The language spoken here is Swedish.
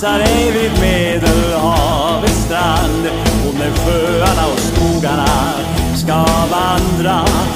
dansar ej vid Medelhavets strand, och när sjöarna och skogarna ska vandra